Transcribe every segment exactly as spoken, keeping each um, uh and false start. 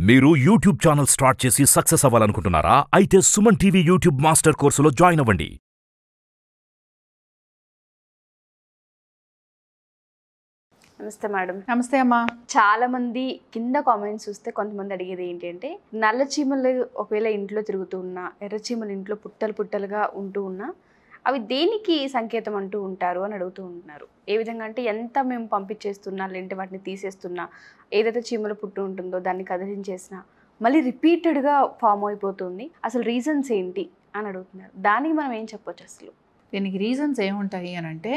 మీరు YouTube channel start చేసి success అవ్వాలనుకుంటున్నారా? అయితే సుమన్ టీవీ యూట్యూబ్ మాస్టర్ కోర్సులో జాయిన్ అవ్వండి. నమస్తే మేడం. నమస్తే అమ్మా. చాలా మంది కింద కామెంట్స్ చూస్తే కొంతమంది అడిగేది ఏంటి అంటే, నల్ల చీమలు ఒకవేళ ఇంట్లో తిరుగుతూ ఉన్నా, ఎర్ర చీమలు ఇంట్లో పుట్టలు పుట్టలుగా ఉంటూ ఉన్నా అవి దేనికి సంకేతం అంటూ ఉంటారు అని అడుగుతూ ఉంటున్నారు. ఏ విధంగా అంటే, ఎంత మేము పంపించేస్తున్నా లేదంటే వాటిని తీసేస్తున్నా, ఏదైతే చీమలు పుట్టు ఉంటుందో దాన్ని కదిలించేసినా మళ్ళీ రిపీటెడ్గా ఫామ్ అయిపోతుంది, అసలు రీజన్స్ ఏంటి అని అడుగుతున్నారు. దానికి మనం ఏం చెప్పొచ్చు అసలు? దీనికి రీజన్స్ ఏముంటాయి అని అంటే,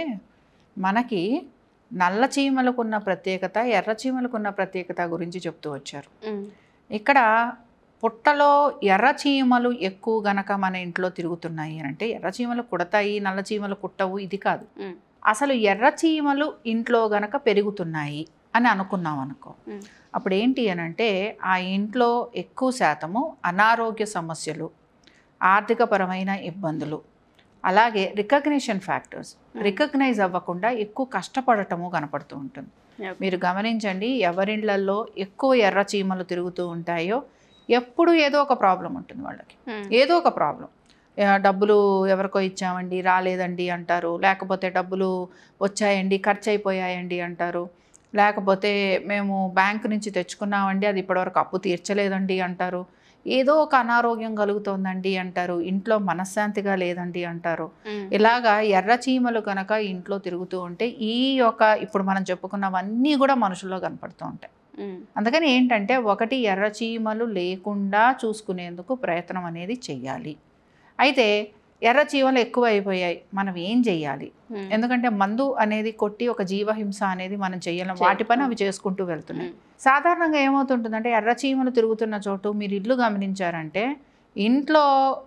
మనకి నల్ల చీమలకున్న ప్రత్యేకత, ఎర్ర చీమలకున్న ప్రత్యేకత గురించి చెప్తూ వచ్చారు. ఇక్కడ పుట్టలో ఎర్ర చీమలు ఎక్కువ గనక మన ఇంట్లో తిరుగుతున్నాయి అని అంటే, ఎర్ర చీమలు కుడతాయి, నల్ల చీమలు కుట్టవు, ఇది కాదు. అసలు ఎర్ర చీమలు ఇంట్లో గనక పెరుగుతున్నాయి అని అనుకున్నాం అనుకో, అప్పుడు ఏంటి అని అంటే, ఆ ఇంట్లో ఎక్కువ శాతము అనారోగ్య సమస్యలు, ఆర్థికపరమైన ఇబ్బందులు, అలాగే రికగ్నిషన్ ఫ్యాక్టర్స్, రికగ్నైజ్ అవ్వకుండా ఎక్కువ కష్టపడటము కనపడుతూ ఉంటుంది. మీరు గమనించండి, ఎవరిళ్లలో ఎక్కువ ఎర్ర చీమలు తిరుగుతూ ఉంటాయో ఎప్పుడు ఏదో ఒక ప్రాబ్లం ఉంటుంది వాళ్ళకి. ఏదో ఒక ప్రాబ్లం, డబ్బులు ఎవరికో ఇచ్చామండి రాలేదండి అంటారు, లేకపోతే డబ్బులు వచ్చాయండి ఖర్చు అయిపోయాయండి అంటారు, లేకపోతే మేము బ్యాంకు నుంచి తెచ్చుకున్నామండి అది ఇప్పటివరకు అప్పు తీర్చలేదండి అంటారు, ఏదో ఒక అనారోగ్యం కలుగుతోందండి అంటారు, ఇంట్లో మనశ్శాంతిగా లేదండి అంటారు. ఇలాగా ఎర్ర చీమలు కనుక ఇంట్లో తిరుగుతూ ఉంటే ఈ యొక్క ఇప్పుడు మనం చెప్పుకున్నవన్నీ కూడా మనుషుల్లో కనపడుతూ ఉంటాయి. అందుకని ఏంటంటే, ఒకటి ఎర్ర చీమలు లేకుండా చూసుకునేందుకు ప్రయత్నం అనేది చెయ్యాలి. అయితే ఎర్ర చీమలు ఎక్కువ అయిపోయాయి, మనం ఏం చెయ్యాలి? ఎందుకంటే మందు అనేది కొట్టి ఒక జీవహింస అనేది మనం చెయ్యలేం, వాటి పని అవి చేసుకుంటూ వెళ్తున్నాయి. సాధారణంగా ఏమవుతుంటుందంటే, ఎర్ర చీమలు తిరుగుతున్న చోటు మీరు ఇల్లు గమనించారంటే, ఇంట్లో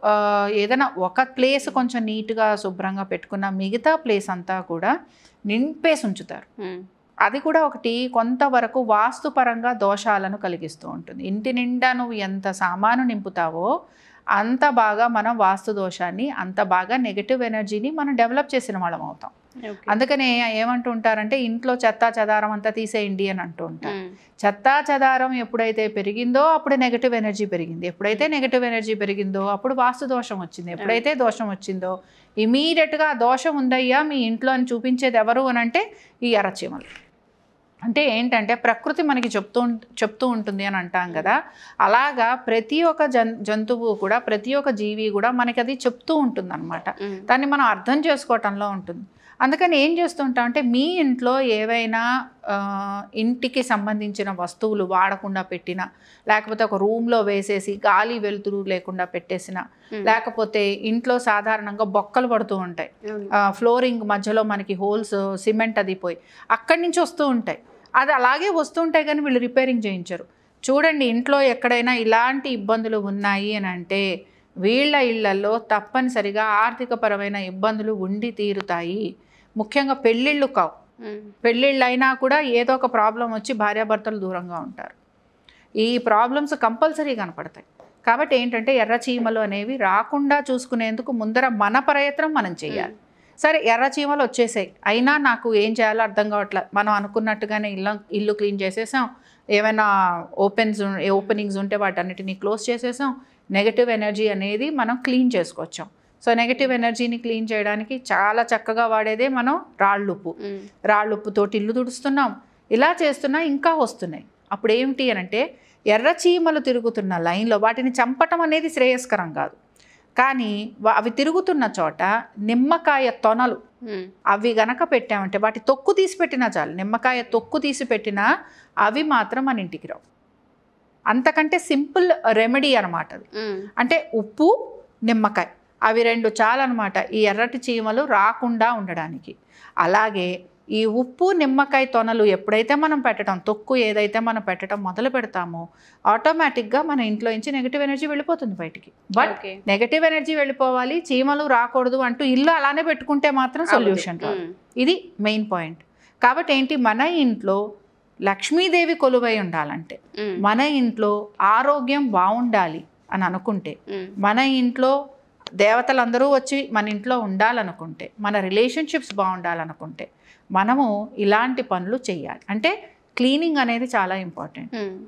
ఏదైనా ఒక ప్లేస్ కొంచెం నీట్గా శుభ్రంగా పెట్టుకున్న మిగతా ప్లేస్ అంతా కూడా నింపేసి ఉంచుతారు. అది కూడా ఒకటి కొంతవరకు వాస్తుపరంగా దోషాలను కలిగిస్తూ ఉంటుంది. ఇంటి నిండా నువ్వు ఎంత సామాను నింపుతావో అంత బాగా మనం వాస్తు దోషాన్ని, అంత బాగా నెగటివ్ ఎనర్జీని మనం డెవలప్ చేసిన వాళ్ళం అవుతాం. అందుకనే ఏమంటూ ఉంటారంటే, ఇంట్లో చెత్తా చెదారం అంతా తీసేయండి అని అంటూ ఉంటారు. చెత్తా చెదారం ఎప్పుడైతే పెరిగిందో అప్పుడు నెగటివ్ ఎనర్జీ పెరిగింది, ఎప్పుడైతే నెగటివ్ ఎనర్జీ పెరిగిందో అప్పుడు వాస్తు దోషం వచ్చింది, ఎప్పుడైతే దోషం వచ్చిందో ఇమీడియట్గా దోషం ఉందయ్యా మీ ఇంట్లో అని చూపించేది ఎవరు అని అంటే ఈ ఎర్రచీమలు. అంటే ఏంటంటే, ప్రకృతి మనకి చెప్తూ చెప్తూ ఉంటుంది అని అంటాం కదా, అలాగా ప్రతి ఒక్క జన్ జంతువు కూడా, ప్రతి ఒక్క జీవి కూడా మనకి అది చెప్తూ ఉంటుంది అనమాట. దాన్ని మనం అర్థం చేసుకోవటంలో ఉంటుంది. అందుకని ఏం చేస్తుంటాం అంటే, మీ ఇంట్లో ఏవైనా ఇంటికి సంబంధించిన వస్తువులు వాడకుండా పెట్టిన, లేకపోతే ఒక రూమ్లో వేసేసి గాలి వెలుతురు లేకుండా పెట్టేసిన, లేకపోతే ఇంట్లో సాధారణంగా బొక్కలు పడుతూ ఉంటాయి, ఫ్లోరింగ్ మధ్యలో మనకి హోల్స్ సిమెంట్ అది పోయి అక్కడి నుంచి వస్తూ ఉంటాయి, అది అలాగే వస్తూ ఉంటాయి కానీ వీళ్ళు రిపేరింగ్ చేయించరు. చూడండి, ఇంట్లో ఎక్కడైనా ఇలాంటి ఇబ్బందులు ఉన్నాయి అని అంటే వీళ్ళ ఇళ్లలో తప్పనిసరిగా ఆర్థికపరమైన ఇబ్బందులు ఉండి తీరుతాయి. ముఖ్యంగా పెళ్ళిళ్ళు కావు, పెళ్ళిళ్ళు అయినా కూడా ఏదో ఒక ప్రాబ్లం వచ్చి భార్యాభర్తలు దూరంగా ఉంటారు. ఈ ప్రాబ్లమ్స్ కంపల్సరీ కనపడతాయి. కాబట్టి ఏంటంటే, ఎర్ర చీమలు అనేవి రాకుండా చూసుకునేందుకు ముందర మన ప్రయత్నం మనం చేయాలి. సరే, ఎర్ర చీమలు వచ్చేసాయి, అయినా నాకు ఏం చేయాలో అర్థం కావట్లేదు. మనం అనుకున్నట్టుగానే ఇల్లు ఇల్లు క్లీన్ చేసేసాం, ఏమైనా ఓపెన్స్ ఓపెనింగ్స్ ఉంటే వాటన్నిటిని క్లోజ్ చేసేసాం, నెగటివ్ ఎనర్జీ అనేది మనం క్లీన్ చేసుకొచ్చాం. సో నెగటివ్ ఎనర్జీని క్లీన్ చేయడానికి చాలా చక్కగా వాడేదే మనం రాళ్ళుప్పు. రాళ్ళుప్పుతోటి ఇల్లు తుడుస్తున్నాం, ఇలా చేస్తున్నా ఇంకా వస్తున్నాయి. అప్పుడు ఏమిటి అని అంటే, ఎర్ర చీమలు తిరుగుతున్న లైన్లో వాటిని చంపటం అనేది శ్రేయస్కరం కాదు, కానీ అవి తిరుగుతున్న చోట నిమ్మకాయ తొనలు అవి గనక పెట్టామంటే, వాటి తొక్కు తీసి పెట్టినా చాలు, నిమ్మకాయ తొక్కు తీసి పెట్టినా అవి మాత్రం మన ఇంటికి రావు. అంతకంటే సింపుల్ రెమెడీ అనమాట అది. అంటే ఉప్పు, నిమ్మకాయ అవి రెండు చాలన్నమాట ఈ ఎర్రటి చీమలు రాకుండా ఉండడానికి. అలాగే ఈ ఉప్పు, నిమ్మకాయ తొనలు ఎప్పుడైతే మనం పెట్టడం, తొక్కు ఏదైతే మనం పెట్టడం మొదలు పెడతామో ఆటోమేటిక్గా మన ఇంట్లో నుంచి నెగటివ్ ఎనర్జీ వెళ్ళిపోతుంది బయటికి. బట్ నెగటివ్ ఎనర్జీ వెళ్ళిపోవాలి, చీమలు రాకూడదు అంటూ ఇల్లు అలానే పెట్టుకుంటే మాత్రం సొల్యూషన్ రాదు. ఇది మెయిన్ పాయింట్. కాబట్టి ఏంటి, మన ఇంట్లో లక్ష్మీదేవి కొలువై ఉండాలంటే, మన ఇంట్లో ఆరోగ్యం బాగుండాలి అని అనుకుంటే, మన ఇంట్లో దేవతలందరూ వచ్చి మన ఇంట్లో ఉండాలనుకుంటే, మన రిలేషన్షిప్స్ బాగుండాలనుకుంటే మనము ఇలాంటి పనులు చేయాలి. అంటే క్లీనింగ్ అనేది చాలా ఇంపార్టెంట్.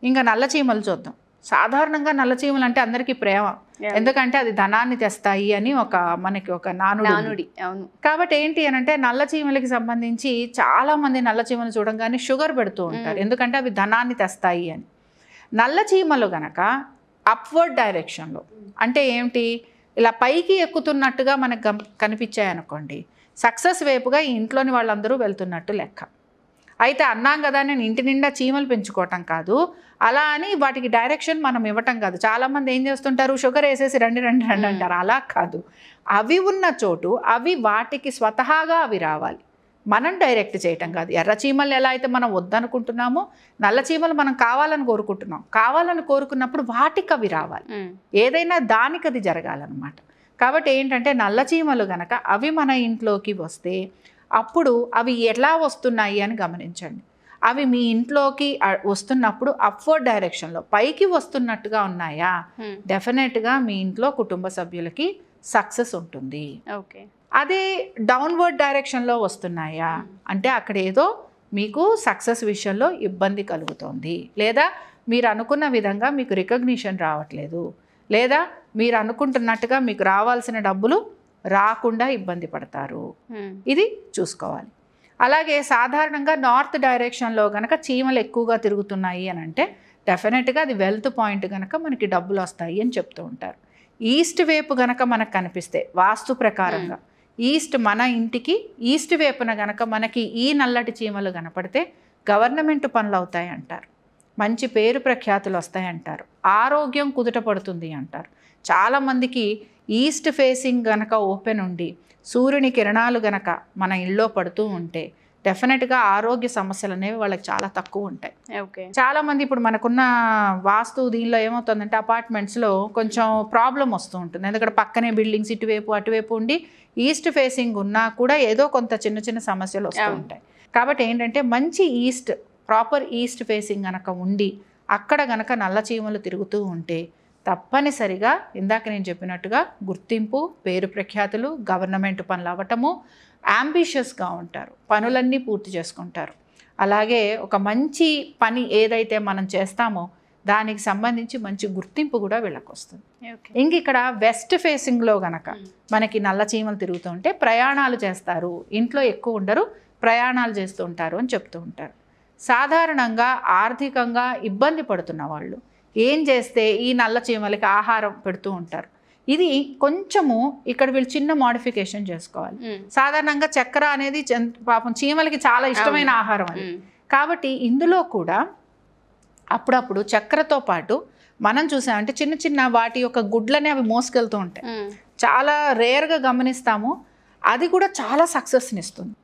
ఇంకా నల్ల చీమలు చూద్దాం. సాధారణంగా నల్ల చీమలు అంటే అందరికీ ప్రేమ, ఎందుకంటే అది ధనాన్ని తెస్తాయి అని ఒక మనకి ఒక నానుడి. అవును. కాబట్టి ఏంటి అని అంటే నల్ల చీమలకి సంబంధించి చాలా మంది నల్ల చీమలు చూడంగానే షుగర్ పెడుతూ ఉంటారు, ఎందుకంటే అవి ధనాన్ని తెస్తాయి అని. నల్ల చీమలు గనక అప్వర్డ్ డైరెక్షన్లో అంటే ఏంటి, ఇలా పైకి ఎక్కుతున్నట్టుగా మనకు కనిపించాయనుకోండి, సక్సెస్ వైపుగా ఈ ఇంట్లోని వాళ్ళందరూ వెళ్తున్నట్టు లెక్క. అయితే అన్నాం కదా నేను ఇంటి నిండా చీమలు పెంచుకోవటం కాదు, అలా అని వాటికి డైరెక్షన్ మనం ఇవ్వటం కాదు. చాలామంది ఏం చేస్తుంటారు, షుగర్ వేసేసి రండి రండి రండి అంటారు. అలా కాదు, అవి ఉన్న చోటు అవి వాటికి స్వతహాగా అవి రావాలి, మనం డైరెక్ట్ చేయటం కాదు. ఎర్ర చీమలు ఎలా అయితే మనం వద్దనుకుంటున్నామో నల్ల చీమలు మనం కావాలని కోరుకుంటున్నాం. కావాలని కోరుకున్నప్పుడు వాటికి అవి రావాలి, ఏదైనా దానికి అది జరగాలన్నమాట. కాబట్టి ఏంటంటే నల్ల చీమలు గనక అవి మన ఇంట్లోకి వస్తే అప్పుడు అవి ఎలా వస్తున్నాయి అని గమనించండి. అవి మీ ఇంట్లోకి వస్తున్నప్పుడు అప్వర్డ్ డైరెక్షన్లో పైకి వస్తున్నట్టుగా ఉన్నాయా, డెఫినెట్గా మీ ఇంట్లో కుటుంబ సభ్యులకి సక్సెస్ ఉంటుంది. ఓకే. అదే డౌన్వర్డ్ డైరెక్షన్లో వస్తున్నాయా అంటే అక్కడ ఏదో మీకు సక్సెస్ విషయంలో ఇబ్బంది కలుగుతోంది, లేదా మీరు అనుకున్న విధంగా మీకు రికగ్నిషన్ రావట్లేదు, లేదా మీరు అనుకుంటున్నట్టుగా మీకు రావాల్సిన డబ్బులు రాకుండా ఇబ్బంది పడతారు. ఇది చూసుకోవాలి. అలాగే సాధారణంగా నార్త్ డైరెక్షన్లో కనుక చీమలు ఎక్కువగా తిరుగుతున్నాయి అని అంటే డెఫినెట్గా అది వెల్త్ పాయింట్ కనుక మనకి డబ్బులు వస్తాయి అని చెప్తూ ఉంటారు. ఈస్ట్ వైపు గనక మనకు కనిపిస్తే వాస్తు ప్రకారంగా ఈస్ట్ మన ఇంటికి ఈస్ట్ వైపున గనక మనకి ఈ నల్లటి చీమలు కనపడితే గవర్నమెంట్ పనులు అవుతాయి అంటారు, మంచి పేరు ప్రఖ్యాతులు వస్తాయి అంటారు, ఆరోగ్యం కుదుట పడుతుంది అంటారు. చాలామందికి ఈస్ట్ ఫేసింగ్ గనక ఓపెన్ ఉండి సూర్యుని కిరణాలు గనక మన ఇళ్ళలో పడుతూ ఉంటే డెఫినెట్గా ఆరోగ్య సమస్యలు అనేవి వాళ్ళకి చాలా తక్కువ ఉంటాయి. ఓకే. చాలామంది ఇప్పుడు మనకున్న వాస్తు దీనిలో ఏమవుతుందంటే అపార్ట్మెంట్స్లో కొంచెం ప్రాబ్లం వస్తూ ఉంటుంది, ఎందుకంటే పక్కనే బిల్డింగ్స్ ఇటువైపు అటువైపు ఉండి ఈస్ట్ ఫేసింగ్ ఉన్నా కూడా ఏదో కొంత చిన్న చిన్న సమస్యలు వస్తూ ఉంటాయి. కాబట్టి ఏంటంటే మంచి ఈస్ట్ ప్రాపర్ ఈస్ట్ ఫేసింగ్ గనక ఉండి అక్కడ గనక నల్ల చీమలు తిరుగుతూ ఉంటే తప్పనిసరిగా ఇందాక నేను చెప్పినట్టుగా గుర్తింపు, పేరు ప్రఖ్యాతులు, గవర్నమెంట్ పనులు అవ్వటము, అంబిషియస్గా ఉంటారు, పనులన్నీ పూర్తి చేసుకుంటారు. అలాగే ఒక మంచి పని ఏదైతే మనం చేస్తామో దానికి సంబంధించి మంచి గుర్తింపు కూడా వీళ్ళకి వస్తుంది. ఇంక ఇక్కడ వెస్ట్ ఫేసింగ్లో గనక మనకి నల్ల చీమలు తిరుగుతూ ఉంటే ప్రయాణాలు చేస్తారు, ఇంట్లో ఎక్కువ ఉండరు, ప్రయాణాలు చేస్తూ ఉంటారు అని చెప్తూ ఉంటారు. సాధారణంగా ఆర్థికంగా ఇబ్బంది పడుతున్న వాళ్ళు ఏం చేస్తే ఈ నల్ల చీమలకి ఆహారం పెడుతూ ఉంటారు. ఇది కొంచెము ఇక్కడ వీళ్ళు చిన్న మోడిఫికేషన్ చేసుకోవాలి. సాధారణంగా చక్కెర అనేది పాపం చీమలకి చాలా ఇష్టమైన ఆహారం అది, కాబట్టి ఇందులో కూడా అప్పుడప్పుడు చక్కెరతో పాటు మనం చూసామంటే చిన్న చిన్న వాటి యొక్క గుడ్లనే అవి మోసుకెళ్తూ ఉంటాయి, చాలా రేర్గా గమనిస్తాము. అది కూడా చాలా సక్సెస్ని ఇస్తుంది.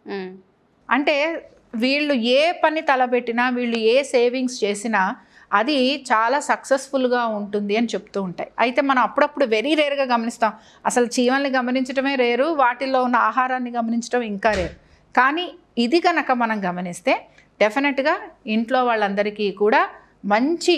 అంటే వీళ్ళు ఏ పని తలపెట్టినా, వీళ్ళు ఏ సేవింగ్స్ చేసినా అది చాలా సక్సెస్ఫుల్గా ఉంటుంది అని చెప్తూ ఉంటాయి. అయితే మనం అప్పుడప్పుడు వెరీ రేర్గా గమనిస్తాం, అసలు చీమల్ని గమనించడమే రేరు, వాటిల్లో ఉన్న ఆహారాన్ని గమనించడం ఇంకా రేరు. కానీ ఇది కనుక మనం గమనిస్తే డెఫినెట్గా ఇంట్లో వాళ్ళందరికీ కూడా మంచి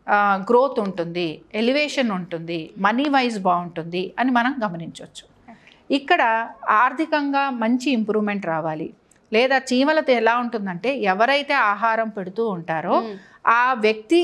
గ్రోత్ ఉంటుంది, ఎలివేషన్ ఉంటుంది, మనీ వైజ్ బాగుంటుంది అని మనం గమనించవచ్చు. ఇక్కడ ఆర్థికంగా మంచి ఇంప్రూవ్మెంట్ రావాలి, లేదా చీమలతో ఎలా ఉంటుందంటే ఎవరైతే ఆహారం పెడుతూ ఉంటారో ఆ వ్యక్తి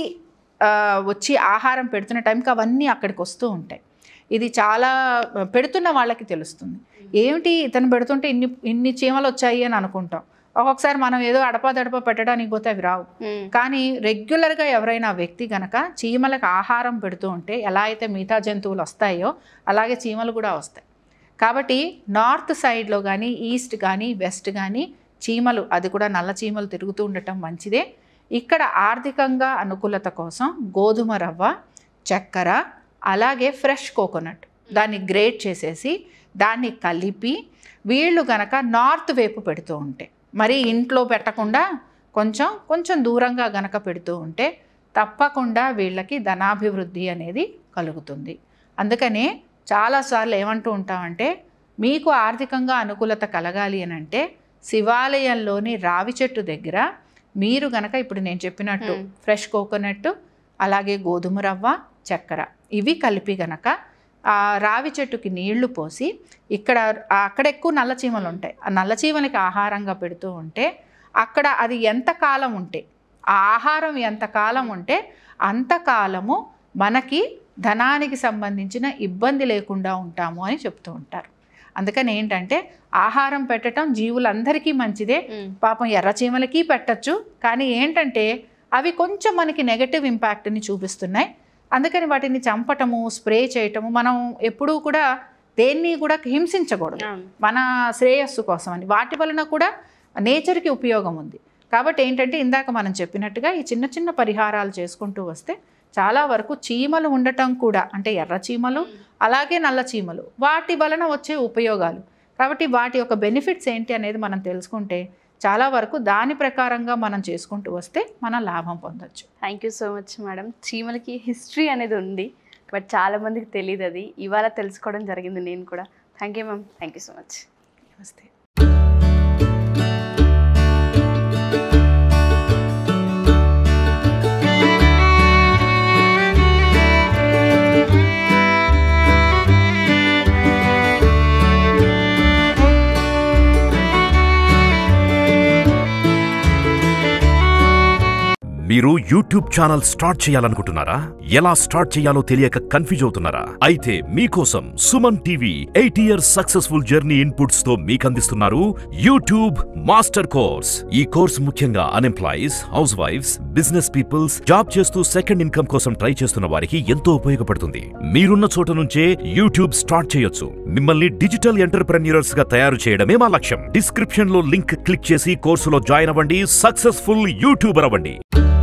వచ్చి ఆహారం పెడుతున్న టైంకి అవన్నీ అక్కడికి వస్తూ ఉంటాయి. ఇది చాలా పెడుతున్న వాళ్ళకి తెలుస్తుంది, ఏమిటి ఇతను పెడుతుంటే ఇన్ని ఇన్ని చీమలు వచ్చాయి అని అనుకుంటాం. ఒక్కొక్కసారి మనం ఏదో అడపా దడప పెట్టడానికి పోతే అవి రావు. కానీ రెగ్యులర్గా ఎవరైనా వ్యక్తి కనుక చీమలకు ఆహారం పెడుతూ ఉంటే ఎలా అయితే మిగతా జంతువులు వస్తాయో అలాగే చీమలు కూడా వస్తాయి. కాబట్టి నార్త్ సైడ్లో కానీ ఈస్ట్ కానీ వెస్ట్ కానీ చీమలు, అది కూడా నల్ల చీమలు తిరుగుతూ ఉండటం మంచిదే. ఇక్కడ ఆర్థికంగా అనుకూలత కోసం గోధుమ రవ్వ, చక్కెర, అలాగే ఫ్రెష్ కోకోనట్ దాన్ని గ్రేట్ చేసేసి దాన్ని కలిపి వీళ్ళు కనుక నార్త్ వైపు పెడుతూ ఉంటే, మరి ఇంట్లో పెట్టకుండా కొంచెం కొంచెం దూరంగా గనక పెడుతూ ఉంటే తప్పకుండా వీళ్ళకి ధనాభివృద్ధి అనేది కలుగుతుంది. అందుకనే చాలాసార్లు ఏమంటూ ఉంటామంటే మీకు ఆర్థికంగా అనుకూలత కలగాలి అని అంటే శివాలయంలోని రావి చెట్టు దగ్గర మీరు గనక ఇప్పుడు నేను చెప్పినట్టు ఫ్రెష్ కోకోనట్, అలాగే గోధుమ రవ్వ, చక్కెర ఇవి కలిపి గనక ఆ రావి చెట్టుకి నీళ్లు పోసి ఇక్కడ అక్కడ ఎక్కువ నల్ల చీమలు ఉంటాయి, ఆ నల్ల చీమలకి ఆహారంగా పెడుతూ ఉంటే అక్కడ అది ఎంతకాలం ఉంటే ఆ ఆహారం ఎంతకాలం ఉంటే అంతకాలము మనకి ధనానికి సంబంధించిన ఇబ్బంది లేకుండా ఉంటాము అని చెప్తూ ఉంటారు. అందుకని ఏంటంటే ఆహారం పెట్టడం జీవులందరికీ మంచిదే, పాపం ఎర్రచీమలకి పెట్టచ్చు. కానీ ఏంటంటే అవి కొంచెం మనకి నెగటివ్ ఇంపాక్ట్ని చూపిస్తున్నాయి. అందుకని వాటిని చంపటము, స్ప్రే చేయటము, మనం ఎప్పుడూ కూడా దేన్ని కూడా హింసించకూడదు మన శ్రేయస్సు కోసం అని. వాటి వలన కూడా నేచర్కి ఉపయోగం ఉంది. కాబట్టి ఏంటంటే ఇందాక మనం చెప్పినట్టుగా ఈ చిన్న చిన్న పరిహారాలు చేసుకుంటూ వస్తే చాలా వరకు చీమలు ఉండటం కూడా, అంటే ఎర్ర చీమలు అలాగే నల్ల చీమలు, వాటి వలన వచ్చే ఉపయోగాలు, కాబట్టి వాటి యొక్క బెనిఫిట్స్ ఏంటి అనేది మనం తెలుసుకుంటే చాలా వరకు దాని ప్రకారంగా మనం చేసుకుంటూ వస్తే మనం లాభం పొందొచ్చు. Thank you so much madam. చీమలకి హిస్టరీ అనేది ఉంది, బట్ చాలా మందికి తెలియదు. అది ఇవాళ తెలుసుకోవడం జరిగింది నేను కూడా. Thank you ma'am. Thank you so much. నమస్తే. మీరు యూట్యూబ్ ఛానల్ స్టార్ట్ చేయాలనుకుంటున్నారా? ఎలా స్టార్ట్ చేయాలో తెలియక కన్ఫ్యూజ్ అవుతున్నారా? అయితే మీకోసం Suman TV eight years successful journey inputs తో మీకు అందిస్తున్నారు యూట్యూబ్ మాస్టర్ కోర్స్. ఈ కోర్స్ ముఖ్యంగా unemployees, house wives, business peoples, job చేస్తూ సెకండ్ ఇన్కమ్ కోసం ట్రై చేస్తున్న వారికి ఎంతో ఉపయోగపడుతుంది. మీరున్న చోట నుంచే యూట్యూబ్ స్టార్ట్ చేయొచ్చు. మిమ్మల్ని డిజిటల్ ఎంటర్‌ప్రెన్యూర్స్ గా తయారు చేయడమే మా లక్ష్యం. డిస్క్రిప్షన్ లో లింక్ క్లిక్ చేసి కోర్సులో జాయిన్ అవ్వండి. సక్సెస్ఫుల్ యూట్యూబర్ అవ్వండి.